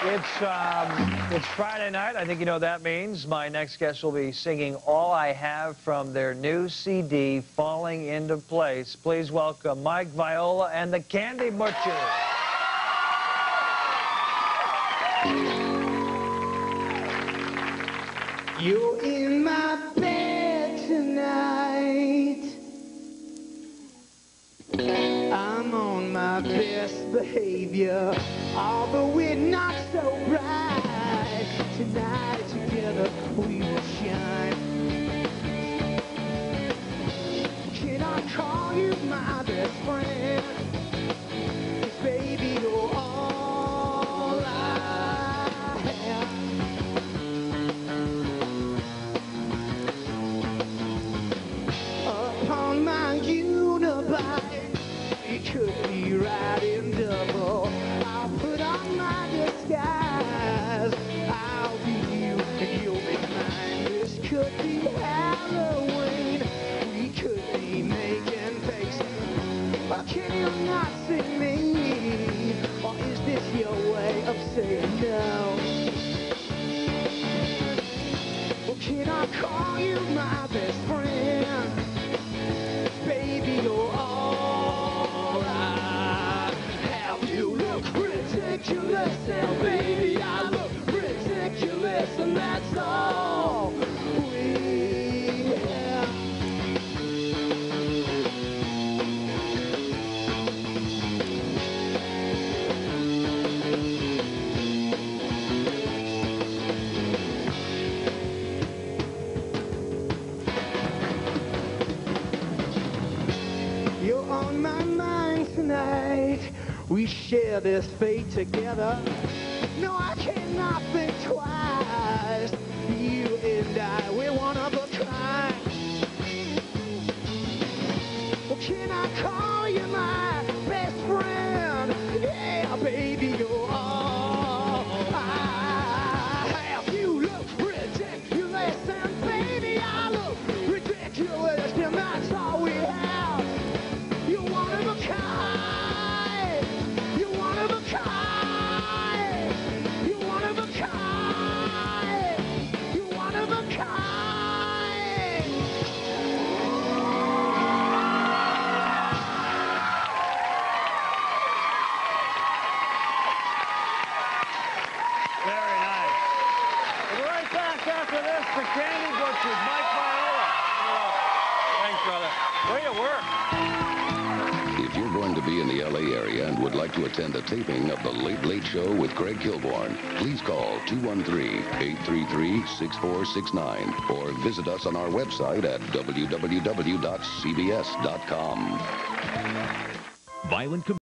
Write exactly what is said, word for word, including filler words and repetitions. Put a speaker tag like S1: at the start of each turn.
S1: It's, um, it's Friday night. I think you know what that means. My next guest will be singing All I Have from their new C D, Falling Into Place. Please welcome Mike Viola and the Candy Butchers.
S2: You're in my bed tonight. I'm on my best behavior, although we're not so bright. Tonight together we will shine. Can I call you my best friend? 'Cause baby, you're all I have. Upon my unibike, it could be riding double. I'll put on my disguise. I'll be you and you'll be mine. This could be Halloween. We could be making faces. But can you not see me? Or is this your way of saying no? Well, can I call you my best friend? Baby, you're all I have. You look ridiculous, and baby, I look ridiculous, and that's all we have. You're on my mind tonight. We share this fate together. No, I cannot think twice. You and I, we're one of a kind. Well, can I call you my best friend? Yeah, baby, you're all I have. You look ridiculous, and baby, I look ridiculous, and that's all we have. You're one of a kind. You're one of a kind. You're one of a kind. You're one of a kind.
S1: Very nice. We'll be right back after this. The Candy Butchers, Mike Viola. Thanks, brother. Way to work.
S3: If you're going to be in the L A area and would like to attend a taping of The Late Late Show with Greg Kilborn, please call two one three, eight three three, six four six nine or visit us on our website at w w w dot c b s dot com.
S4: Violent